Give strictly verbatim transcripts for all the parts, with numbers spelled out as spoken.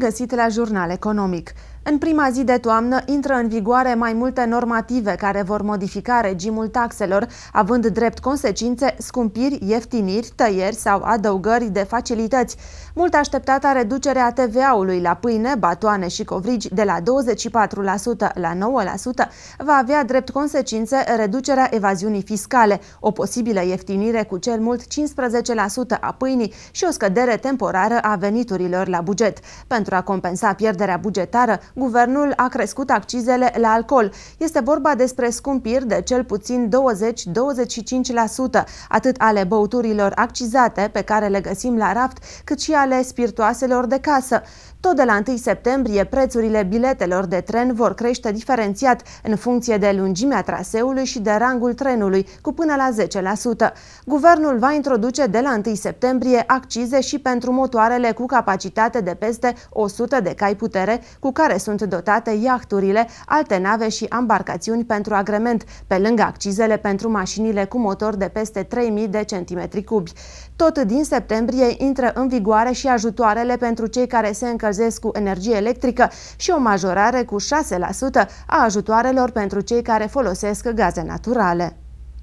găsit la Jurnal Economic. În prima zi de toamnă intră în vigoare mai multe normative care vor modifica regimul taxelor, având drept consecințe scumpiri, ieftiniri, tăieri sau adăugări de facilități. Mult așteptata reducere a T V A-ului la pâine, batoane și covrigi de la douăzeci și patru la sută la nouă la sută va avea drept consecințe reducerea evaziunii fiscale, o posibilă ieftinire cu cel mult cincisprezece la sută a pâinii și o scădere temporară a veniturilor la buget. Pentru a compensa pierderea bugetară, guvernul a crescut accizele la alcool. Este vorba despre scumpiri de cel puțin douăzeci - douăzeci și cinci la sută, atât ale băuturilor accizate, pe care le găsim la raft, cât și ale spiritoaselor de casă. Tot de la întâi septembrie, prețurile biletelor de tren vor crește diferențiat în funcție de lungimea traseului și de rangul trenului, cu până la zece la sută. Guvernul va introduce de la întâi septembrie accize și pentru motoarele cu capacitate de peste o sută de cai putere, cu care sunt dotate iahturile, alte nave și ambarcațiuni pentru agrement, pe lângă accizele pentru mașinile cu motor de peste trei mii de centimetri cubi. Tot din septembrie intră în vigoare și ajutoarele pentru cei care se încălzesc cu energie electrică și o majorare cu șase la sută a ajutoarelor pentru cei care folosesc gaze naturale.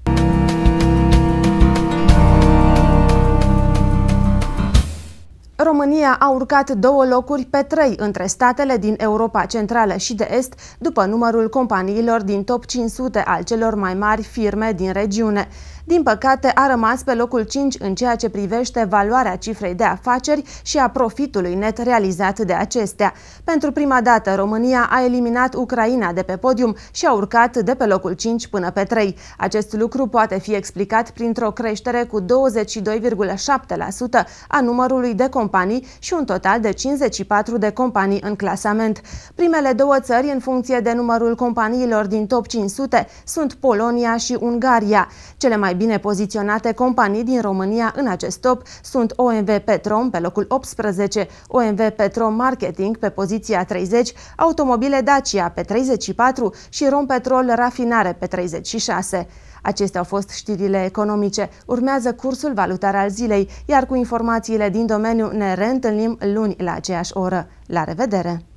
România a urcat două locuri pe trei între statele din Europa Centrală și de Est, după numărul companiilor din top cinci sute al celor mai mari firme din regiune. Din păcate, a rămas pe locul cinci în ceea ce privește valoarea cifrei de afaceri și a profitului net realizat de acestea. Pentru prima dată, România a eliminat Ucraina de pe podium și a urcat de pe locul cinci până pe trei. Acest lucru poate fi explicat printr-o creștere cu douăzeci și doi virgulă șapte la sută a numărului de companii și un total de cincizeci și patru de companii în clasament. Primele două țări, în funcție de numărul companiilor din top cinci sute, sunt Polonia și Ungaria. Cele mai bine poziționate companii din România în acest top sunt O M V Petrom pe locul optsprezece, O M V Petrom Marketing pe poziția treizeci, Automobile Dacia pe treizeci și patru și Rompetrol Rafinare pe treizeci și șase. Acestea au fost știrile economice. Urmează cursul valutar al zilei, iar cu informațiile din domeniu ne reîntâlnim luni la aceeași oră. La revedere!